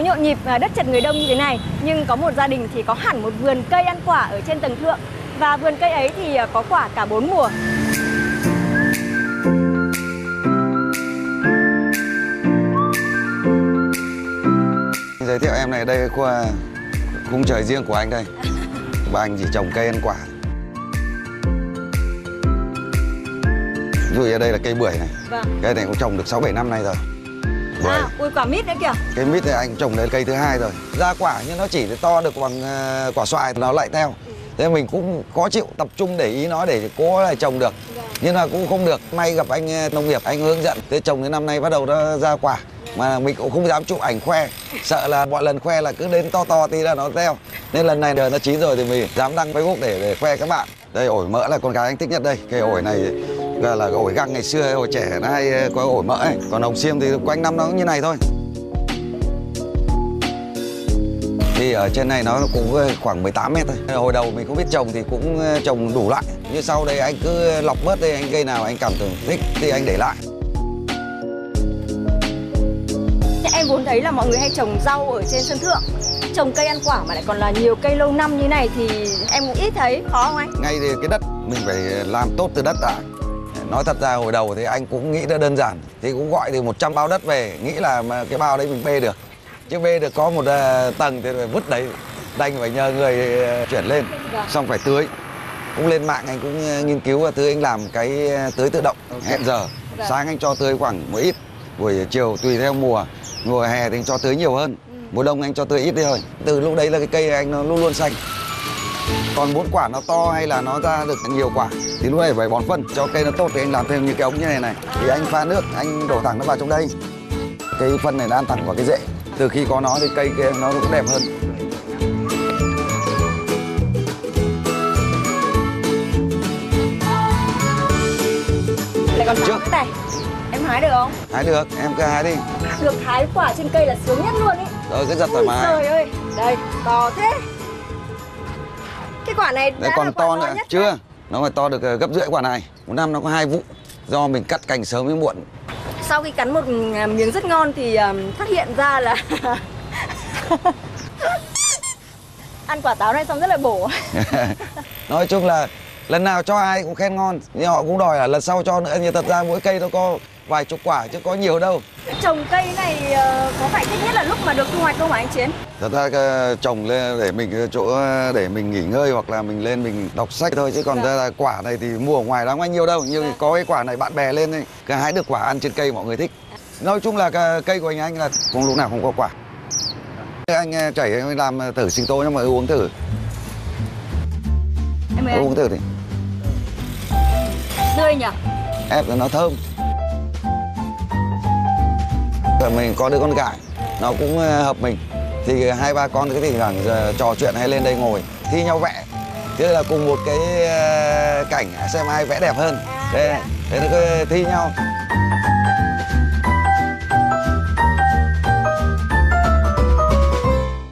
Nhộn nhịp đất chật người đông như thế này, nhưng có một gia đình thì có hẳn một vườn cây ăn quả ở trên tầng thượng. Và vườn cây ấy thì có quả cả 4 mùa. Giới thiệu em này, đây là khung trời riêng của anh đây. Và anh chỉ trồng cây ăn quả. Ví dụ ở đây là cây bưởi này. Vâng. Cây này cũng trồng được 6-7 năm nay rồi. Ui quả mít nữa kìa. Cây mít này anh trồng đến cây thứ 2 rồi. Ra quả nhưng nó chỉ to được bằng quả xoài, nó lại theo. Thế mình cũng khó chịu tập trung để ý nó để cố là trồng được. Nhưng mà cũng không được. May gặp anh nông nghiệp, anh hướng dẫn. Thế trồng đến năm nay bắt đầu nó ra quả. Mà mình cũng không dám chụp ảnh khoe. Sợ là mọi lần khoe là cứ đến to tí là nó theo. Nên lần này nó chín rồi thì mình dám đăng Facebook để khoe các bạn. Đây ổi mỡ là con gái anh thích nhất đây. Cái ổi này là ổi găng ngày xưa, hồi trẻ nó hay có ổi mỡ ấy. Còn hồng xiêm thì quanh năm nó cũng như này thôi. Thì ở trên này nó cũng khoảng 18 mét thôi. Hồi đầu mình không biết trồng thì cũng trồng đủ loại. Nhưng sau đây anh cứ lọc bớt đây, anh cây nào anh cảm tưởng thích thì anh để lại. Em vốn thấy là mọi người hay trồng rau ở trên sân thượng. Trồng cây ăn quả mà lại còn là nhiều cây lâu năm như này thì em cũng ít thấy, khó không anh? Ngay thì cái đất mình phải làm tốt từ đất đã. Nói thật ra hồi đầu thì anh cũng nghĩ đã đơn giản. Thì cũng gọi từ 100 bao đất về, nghĩ là cái bao đấy mình bê được. Chứ bê được có một tầng thì phải vứt đấy, đành phải nhờ người chuyển lên. Xong phải tưới. Cũng lên mạng anh cũng nghiên cứu và tưới, anh làm cái tưới tự động hẹn giờ. Sáng anh cho tưới khoảng một ít, buổi chiều tùy theo mùa. Mùa hè thì anh cho tưới nhiều hơn, mùa đông anh cho tưới ít đi thôi. Từ lúc đấy là cái cây anh nó luôn luôn xanh. Còn muốn quả nó to hay là nó ra được nhiều quả thì lúc này phải bón phân cho cây nó tốt. Thì anh làm thêm như cái ống như này. Thì anh pha nước, anh đổ thẳng nó vào trong đây. Cái phân này nó ăn thẳng vào cái rễ. Từ khi có nó thì cây kia nó cũng đẹp hơn. Lại còn trước này, em hái được không? Hái được, em cứ hái đi. Được hái quả trên cây là sướng nhất luôn ý. Rồi cứ giật thoải mái. Trời ơi, đây, to thế. Cái quả này Đấy còn to nữa, chưa? Nó phải to được gấp rưỡi quả này. Một năm nó có 2 vụ. Do mình cắt cành sớm với muộn. Sau khi cắn một miếng rất ngon thì phát hiện ra là ăn quả táo này xong rất là bổ. Nói chung là lần nào cho ai cũng khen ngon, nhưng họ cũng đòi là lần sau cho nữa. Nhưng thật ra mỗi cây nó có vài chục quả chứ có nhiều đâu. Trồng cây này có phải thích nhất là lúc mà được thu hoạch không hả anh Chiến? Thật ra trồng lên để mình chỗ để mình nghỉ ngơi hoặc là mình lên mình đọc sách thôi, chứ còn ra là quả này thì mua ở ngoài đáng bao nhiêu đâu. Nhưng có cái quả này bạn bè lên ấy, cứ hái được quả ăn trên cây mọi người thích. Nói chung là cây của anh là không lúc nào không có quả. Anh chảy anh làm thử sinh tố nhưng mà uống thử. Em uống thử đi. Tươi nhỉ? Ép nó thơm. Rồi mình có đứa con gái, nó cũng hợp mình. Thì 2-3 con cái thỉnh thoảng trò chuyện hay lên đây ngồi thi nhau vẽ. Thế là cùng một cái cảnh xem ai vẽ đẹp hơn. Thế nó cứ thi nhau.